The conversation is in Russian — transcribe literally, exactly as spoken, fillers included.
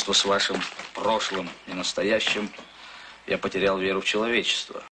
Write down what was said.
с вашим прошлым и настоящим я потерял веру в человечество.